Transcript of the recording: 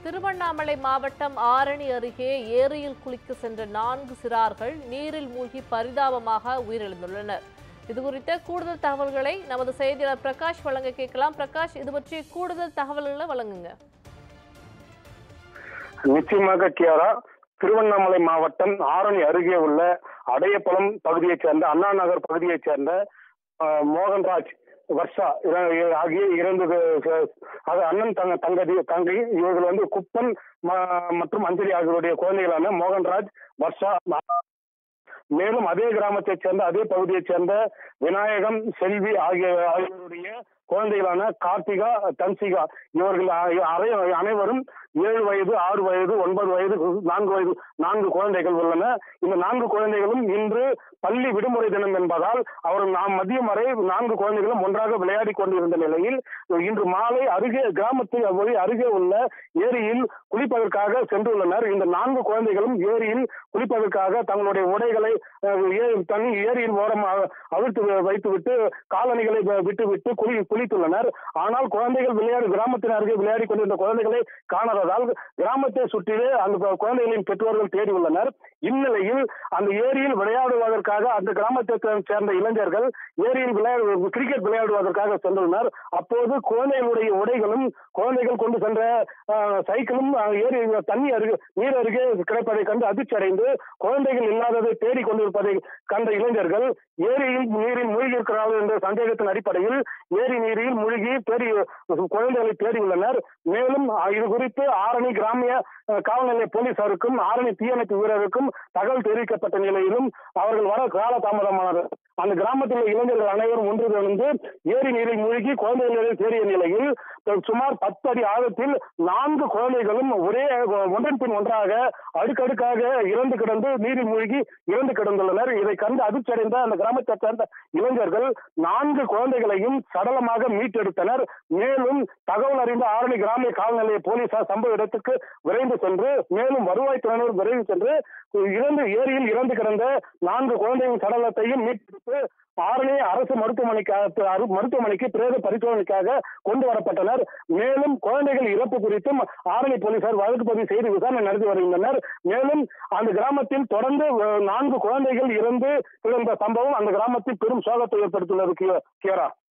திருவண்ணாமலை மாவட்டம் ஆரணி அருகே ஏரியில் குளிக்க சென்ற 4 சிறார்கள் நீரில் மூழ்கி பரிதாபமாக உயிரிழந்துள்ளனர். இதுகுறித்த கூடுதல் தகவல்களை நமது செய்தியாளர் பிரகாஷ் வழங்க கேட்கலாம். பிரகாஷ், இது பற்றி கூடுதல் தகவல்களை வழங்குங்க. நிச்சயமாக கியாரா, திருவண்ணாமலை மாவட்டம் ஆரணி அருகே உள்ள அடையப்பலம் பகுதியைச் சேர்ந்த அண்ணா நகர் பகுதியைச் சேர்ந்த மோகன்ராஜ், வர்ஷா ஆகிய இரண்டு அண்ணன் தங்கை இவர்கள் குப்பன் மற்றும் அஞ்சலி ஆகியோருடைய குழந்தைகளான மோகன்ராஜ், வர்ஷா. மேலும் அதே கிராமத்தைச் சேர்ந்த அதே பகுதியைச் சேர்ந்த விநாயகம், செல்வி ஆகியோருடைய குழந்தைகளான கார்த்திகா, தன்சிகா இவர்கள் அனைவரும் 7 வயது, 6 வயது, 9 வயது, 4 வயது 4 குழந்தைகள் உள்ளன. இந்த 4 குழந்தைகளும் இன்று பள்ளி விடுமுறை தினம் என்பதால் நாம் மதியம் வரை 4 குழந்தைகளும் ஒன்றாக விளையாடி கொண்டிருந்த நிலையில் இன்று மாலை கிராமத்தில் அருகே உள்ள ஏரியில் குளிப்பதற்காக சென்றுள்ளனர். இந்த 4 குழந்தைகளும் ஏரியில் குளிப்பதற்காக தங்களுடைய உடைகளை ஏரியின் ஓரமாக அவிழ்த்து வைத்துவிட்டு காலணிகளை விட்டுவிட்டு குளித்துள்ளனர். ஆனால் குழந்தைகள் கிராமத்தின் அருகே விளையாடி கொண்டிருந்த குழந்தைகளை காணாததால் கிராமத்தை சுற்றிலே அந்த குழந்தைகளின் பெற்றோர்கள் தேடி உள்ளனர். இந்நிலையில் அந்த ஏரியில் விளையாடுவதற்காக அந்த கிராமத்தை சேர்ந்த இளைஞர்கள் ஏரியில் கிரிக்கெட் விளையாடுவதற்காக சென்றுள்ளனர். அப்போது குழந்தைகளுடைய உடைகளும் குழந்தைகள் கொண்டு சென்ற சைக்கிளும் ஏரி நீர் அருகே கிடைப்பதை கண்டு அதிர்ச்சி அடைந்து குழந்தைகள் இல்லாததை தேடிக் கொண்டிருப்பதை கண்ட இளைஞர்கள் நீரில் மூழ்கி இருக்கிறார்கள் என்ற சந்தேகத்தின் அடிப்படையில் ஏரி நீரில் மூழ்கி குழந்தைகளை தேடியுள்ளனர். மேலும் இது குறித்து ஆரணி கிராமிய காவல் நிலைய போலீசாருக்கும் ஆரணி தீயணைப்பு வீரருக்கும் தகவல் தெரிவிக்கப்பட்ட நிலையிலும் அவர்கள் வர கால தாமதமானது. அந்த கிராமத்தில் உள்ள இளைஞர்கள் அனைவரும் ஒன்று சேர்ந்து ஏரி நீரில் மூழ்கி குழந்தைகளை தேடிய நிலையில் சுமார் 10 அடி ஆழத்தில் 4 குழந்தைகளும் ஒன்றன் பின் ஒன்றாக அடுக்கடுக்காக இறந்து கிடந்து நீரில் மூழ்கி இறந்து கிடந்துள்ளனர். இதை கண்டு அதிர்ச்சி அடைந்த அந்த கிராமத்தை சேர்ந்த இளைஞர்கள் 4 குழந்தைகளையும் சடலமாக மீட்டெடுத்தனர். மேலும் தகவல் அறிந்த ஆரணி கிராமிய காவல் நிலைய போலீசார் சம்பவ இடத்துக்கு விரைந்து சென்று மேலும் வருவாய்த்துறையினர் விரைந்து சென்று ஏரியில் இறந்து கிடந்த 4 குழந்தைகளின் சடலத்தையும் மீட்டெடுத்து ஆரணி அரசு மருத்துவமனைக்கு பிரேத பரிசோதனைக்காக கொண்டு வரப்பட்டனர். மேலும் குழந்தைகள் இறப்பு குறித்தும் ஆரணி போலீசார் வழக்கு பதிவு செய்து விசாரணை நடத்தி வருகின்றனர். மேலும் அந்த கிராமத்தில் தொடர்ந்து 4 குழந்தைகள் இறந்து கிடந்த சம்பவம் அந்த கிராமத்தில் பெரும் சோகத்தை ஏற்படுத்தியுள்ளது. கியாரா.